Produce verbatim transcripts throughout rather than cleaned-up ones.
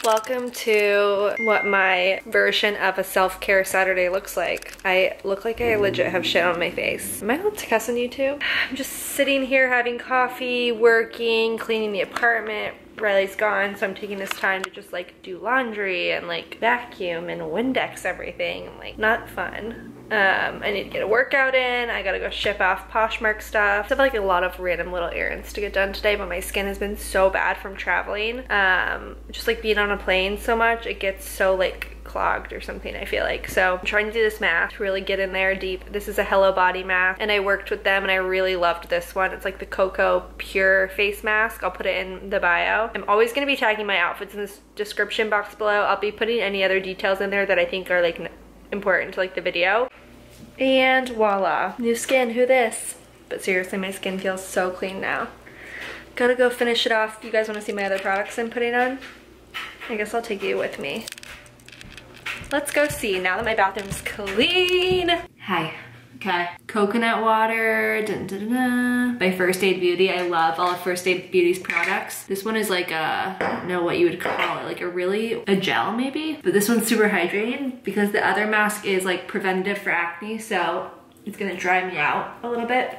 Welcome to what my version of a self-care Saturday looks like. I look like I legit have shit on my face. Am I allowed to cuss on YouTube? I'm just sitting here having coffee, working, cleaning the apartment. Riley's gone, so I'm taking this time to just like do laundry and like vacuum and Windex everything. Like, not fun. Um, I need to get a workout in. I gotta go ship off Poshmark stuff. I have like a lot of random little errands to get done today, but my skin has been so bad from traveling. Um, just like being on a plane so much, it gets so like clogged or something, I feel like. So I'm trying to do this mask to really get in there deep. This is a Hello Body mask, and I worked with them and I really loved this one. It's like the Cocoa Pure face mask. I'll put it in the bio. I'm always gonna be tagging my outfits in this description box below. I'll be putting any other details in there that I think are like important to like the video. And voila, new skin, who this? But seriously, my skin feels so clean now. Gotta go finish it off. You guys wanna see my other products I'm putting on? I guess I'll take you with me. Let's go see, now that my bathroom's clean. Hi. Okay, coconut water, dun, dun, dun, dun. By First Aid Beauty. I love all of First Aid Beauty's products. This one is like a, I don't know what you would call it, like a really, a gel maybe? But this one's super hydrating because the other mask is like preventative for acne, so it's gonna dry me out a little bit.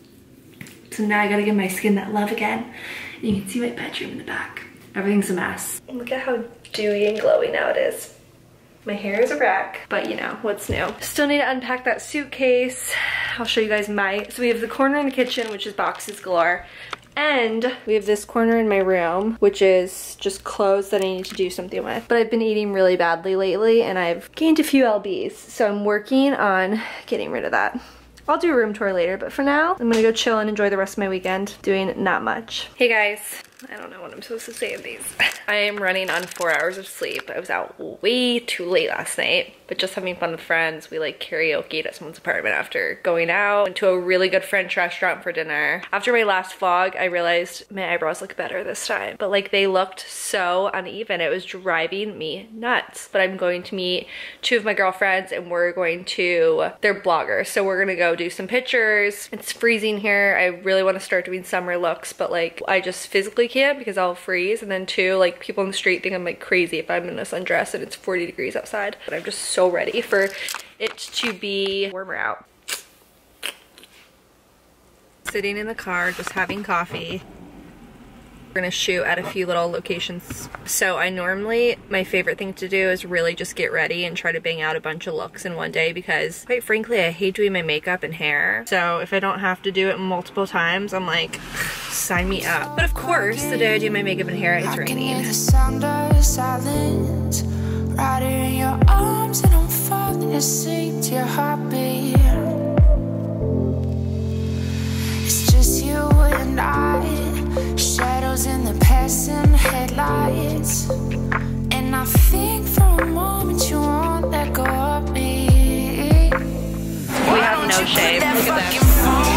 So now I gotta give my skin that love again. And you can see my bedroom in the back. Everything's a mess. Look at how dewy and glowy now it is. My hair is a wreck, but you know, what's new? Still need to unpack that suitcase. I'll show you guys my, so we have the corner in the kitchen, which is boxes galore. And we have this corner in my room, which is just clothes that I need to do something with. But I've been eating really badly lately and I've gained a few lbs. So I'm working on getting rid of that. I'll do a room tour later, but for now, I'm gonna go chill and enjoy the rest of my weekend doing not much. Hey guys. I don't know what I'm supposed to say in these. I am running on four hours of sleep. I was out way too late last night, but just having fun with friends. We like karaoke'd at someone's apartment after going out. Went to a really good French restaurant for dinner. After my last vlog, I realized my eyebrows look better this time, but like they looked so uneven. It was driving me nuts. But I'm going to meet two of my girlfriends and we're going to, they're bloggers, so we're gonna go do some pictures. It's freezing here. I really want to start doing summer looks, but like I just physically can't because I'll freeze. And then two, like people in the street think I'm like crazy if I'm in a sundress and it's forty degrees outside. But I'm just so ready for it to be warmer out. Sitting in the car, just having coffee. We're gonna shoot at a few little locations. So I normally, my favorite thing to do is really just get ready and try to bang out a bunch of looks in one day because quite frankly, I hate doing my makeup and hair. So if I don't have to do it multiple times, I'm like, sign me up. But of course, the day I do my makeup and hair, it's raining. The sound of silence, right in your arms and I'm falling asleep to your heartbeat. It's just you and I. Shadows in the passing headlights, and I think for a moment you won't let go of me. We have no shade. Look at this.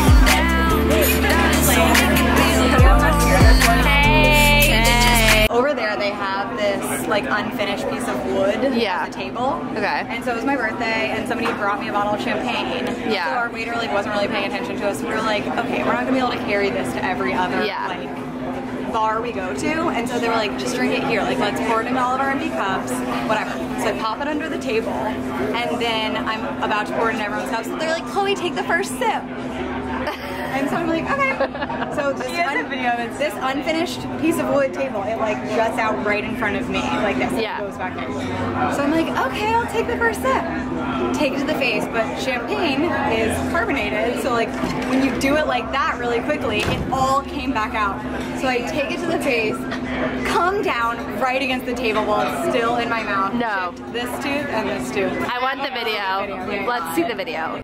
Hey, hey. Over there they have this like unfinished piece of wood yeah. at the table. Okay. And so it was my birthday and somebody brought me a bottle of champagne. Yeah. So our waiter like wasn't really paying attention to us. We were like, okay, we're not gonna be able to carry this to every other yeah. like bar we go to, and so they were like, just drink it here, like let's pour it in all of our empty cups, whatever. So I pop it under the table, and then I'm about to pour it in everyone's cups, so they're like, Chloe, take the first sip. And so I'm like, okay. So this, un this unfinished piece of wood table, it like juts out right in front of me, like this, yeah. It goes back there. So I'm like, okay, I'll take the first sip. Take it to the face, but champagne is carbonated, so like when you do it like that really quickly, it all came back out. So I take it to the face, come down right against the table while it's still in my mouth. No. Chipped this tooth and this tooth. I want the video. video. Okay. Let's see the video.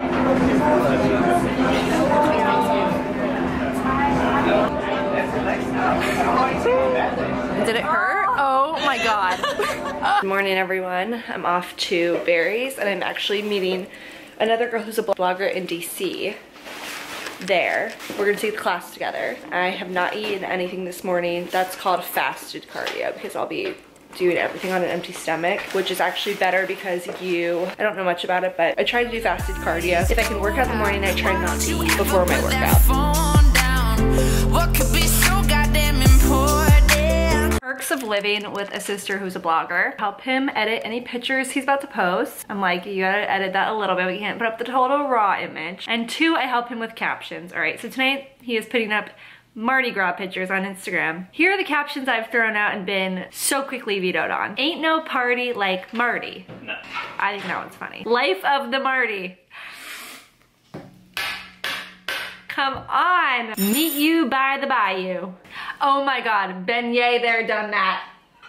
Did it hurt? Oh my god. Good morning, everyone. I'm off to Barry's and I'm actually meeting another girl who's a blogger in D C there. We're gonna take the class together. I have not eaten anything this morning. That's called fasted cardio because I'll be doing everything on an empty stomach, which is actually better because you, I don't know much about it, but I try to do fasted cardio. If I can work out in the morning, I try not to eat before my workout. Perks of living with a sister who's a blogger. Help him edit any pictures he's about to post. I'm like, you gotta edit that a little bit. We can't put up the total raw image. And two, I help him with captions. All right, so tonight he is putting up Mardi Gras pictures on Instagram. Here are the captions I've thrown out and been so quickly vetoed on. Ain't no party like Marty. No. I think that one's funny. Life of the Marty. Come on. Meet you by the bayou. Oh my God, beignet there, done that.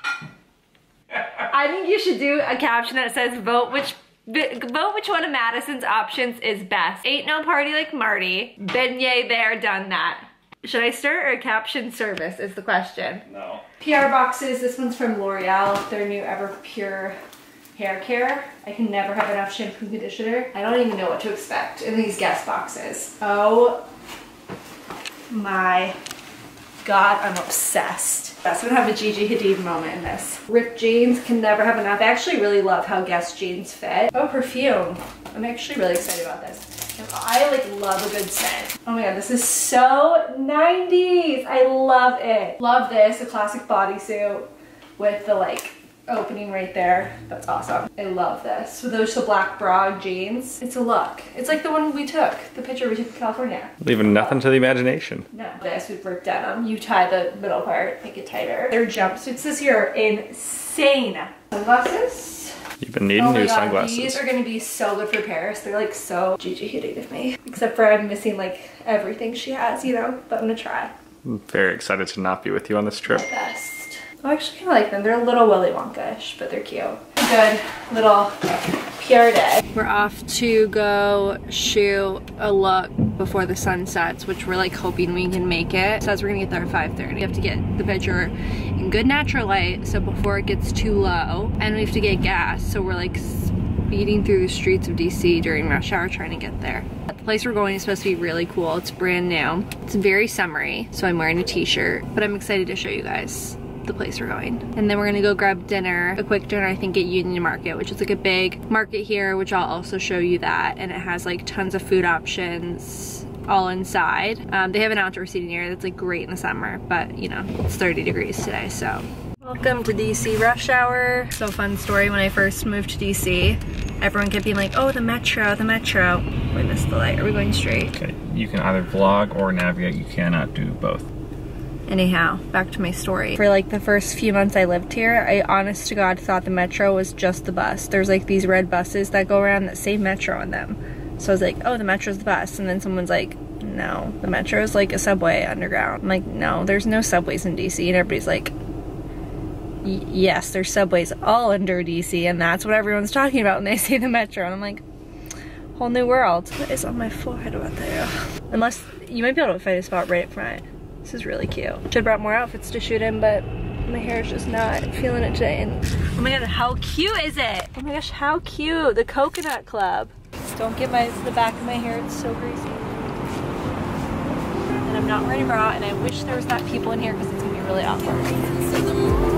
I think you should do a caption that says vote which vote which one of Madison's options is best. Ain't no party like Marty. Beignet there, done that. Should I start or a caption service is the question. No. P R boxes, this one's from L'Oreal, their new Ever Pure hair care. I can never have enough shampoo and conditioner. I don't even know what to expect in these guest boxes. Oh my God, I'm obsessed. That's gonna have a Gigi Hadid moment in this. Ripped jeans, can never have enough. I actually really love how Guess jeans fit. Oh, perfume. I'm actually really excited about this. I like love a good scent. Oh my God, this is so nineties. I love it. Love this, a classic bodysuit with the like opening right there. That's awesome. I love this. With those black bra jeans. It's a look. It's like the one we took, the picture we took in California. Leaving nothing to the imagination. No. This with ripped denim. You tie the middle part, make it tighter. Their jumpsuits this year are insane. Sunglasses. You've been needing Oh my new God, sunglasses. these are gonna be so good for Paris. They're like so Gigi Hadid of me. Except for I'm missing like everything she has, you know, but I'm gonna try. I'm very excited to not be with you on this trip. Best. I actually kind of like them. They're a little Willy Wonka-ish, but they're cute. Good little P R day. We're off to go shoot a look before the sun sets, which we're like hoping we can make it. Says we're gonna get there at five thirty. We have to get the picture in good natural light, so before it gets too low, and we have to get gas, so we're like speeding through the streets of D C during rush hour trying to get there. The place we're going is supposed to be really cool. It's brand new. It's very summery, so I'm wearing a t-shirt, but I'm excited to show you guys the place we're going. And then we're gonna go grab dinner, a quick dinner I think at Union Market, which is like a big market here, which I'll also show you that, and it has like tons of food options all inside. Um, they have an outdoor seating area that's like great in the summer, but you know, it's thirty degrees today, so. Welcome to D C rush hour. So fun story, when I first moved to D C, everyone kept being like, oh, the metro, the metro. We missed the light, are we going straight? Okay, you can either vlog or navigate, you cannot do both. Anyhow, back to my story. For like the first few months I lived here, I honest to God thought the metro was just the bus. There's like these red buses that go around that say metro on them. So I was like, oh, the metro's the bus. And then someone's like, no, the metro is like a subway underground. I'm like, no, there's no subways in D C. And everybody's like, yes, there's subways all under D C. And that's what everyone's talking about when they say the metro. And I'm like, whole new world. What is on my forehead about there? Unless, you might be able to find a spot right up front. This is really cute. Should have brought more outfits to shoot in, but my hair is just not feeling it today. And oh my God, how cute is it? Oh my gosh, how cute. The Coconut Club. Don't get my the back of my hair, it's so greasy. And I'm not wearing a bra, and I wish there was not people in here because it's gonna be really awkward.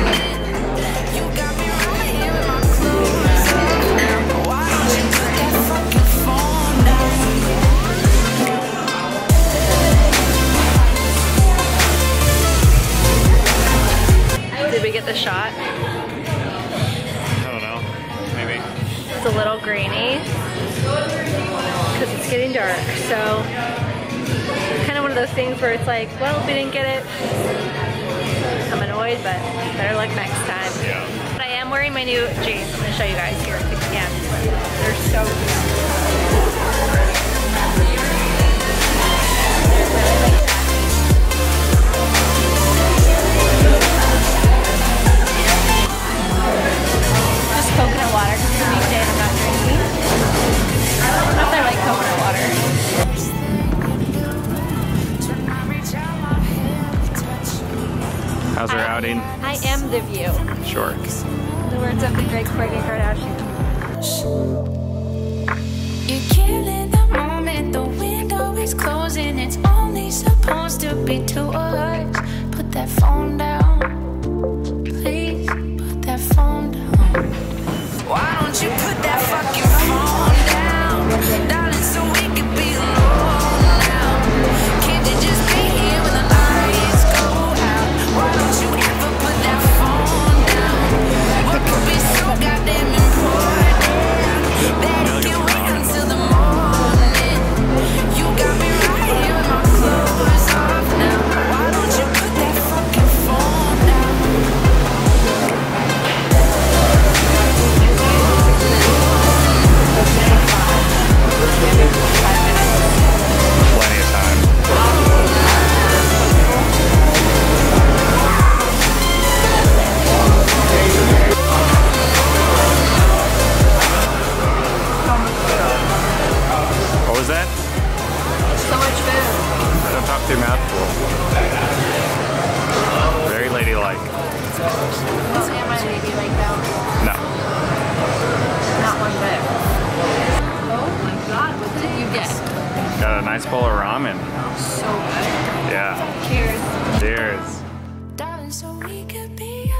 Did we get the shot? I don't know, maybe. It's a little grainy because it's getting dark, so it's kind of one of those things where it's like, well, if we didn't get it, I'm annoyed, but better luck next time. Yeah. But I am wearing my new jeans. I'm gonna show you guys here if you can. They're so cute. Coconut water, because it's a weekday and I'm not drinking. I don't know if I like coconut water. How's our outing? I am the view. Sure. In the words of the great Kourtney Kardashian. You're killing the moment, the window is closing. It's only supposed to be two of us. Put that phone down. Please, put that phone down. Why don't you put that fucking phone down, darling, so we can be alone now? Can't you just be here when the lights go out? Why don't you ever put that we could be